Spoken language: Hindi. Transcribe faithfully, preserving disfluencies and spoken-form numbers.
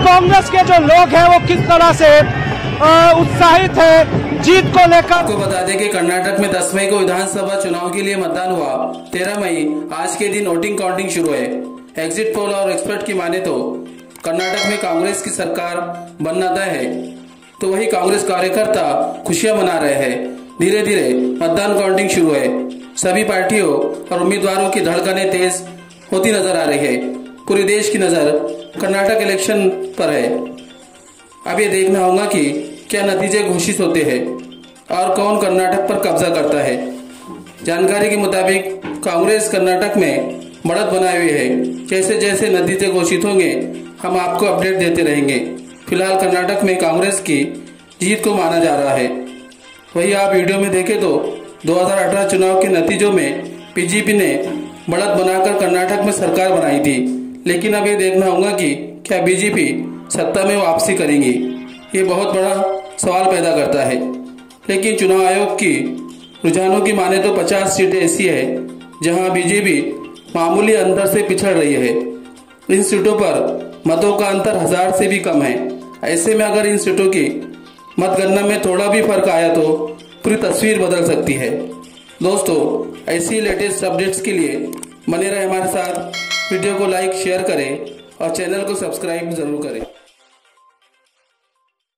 कांग्रेस के जो लोग हैं वो किस तरह से उत्साहित है जीत को लेकर। आपको बता दें कि कर्नाटक में दस मई को विधानसभा चुनाव के लिए मतदान हुआ। तेरह मई आज के दिन वोटिंग काउंटिंग शुरू है। एग्जिट पोल और एक्सपर्ट की माने तो कर्नाटक में कांग्रेस की सरकार बनना तय है, तो वही कांग्रेस कार्यकर्ता खुशियां मना रहे हैं। धीरे धीरे मतदान काउंटिंग शुरू है। सभी पार्टियों और उम्मीदवारों की धड़कनें तेज होती नजर आ रही है। पूरे देश की नजर कर्नाटक इलेक्शन पर है। अब ये देखना होगा कि क्या नतीजे घोषित होते हैं और कौन कर्नाटक पर कब्जा करता है। जानकारी के मुताबिक कांग्रेस कर्नाटक में बढ़त बनाए हुए है। जैसे जैसे नतीजे घोषित होंगे हम आपको अपडेट देते रहेंगे। फिलहाल कर्नाटक में कांग्रेस की जीत को माना जा रहा है। वही आप वीडियो में देखें तो दो हज़ार अठारह चुनाव के नतीजों में बीजेपी ने बढ़त बनाकर कर्नाटक में सरकार बनाई थी, लेकिन अब ये देखना होगा कि क्या बीजेपी सत्ता में वापसी करेंगी। ये बहुत बड़ा सवाल पैदा करता है। लेकिन चुनाव आयोग की रुझानों की माने तो पचास सीटें ऐसी है जहां बीजेपी मामूली अंतर से पिछड़ रही है। इन सीटों पर मतों का अंतर हजार से भी कम है। ऐसे में अगर इन सीटों की मतगणना में थोड़ा भी फर्क आया तो पूरी तस्वीर बदल सकती है। दोस्तों, ऐसी लेटेस्ट अपडेट्स के लिए बने रहे हमारे साथ। वीडियो को लाइक शेयर करें और चैनल को सब्सक्राइब जरूर करें।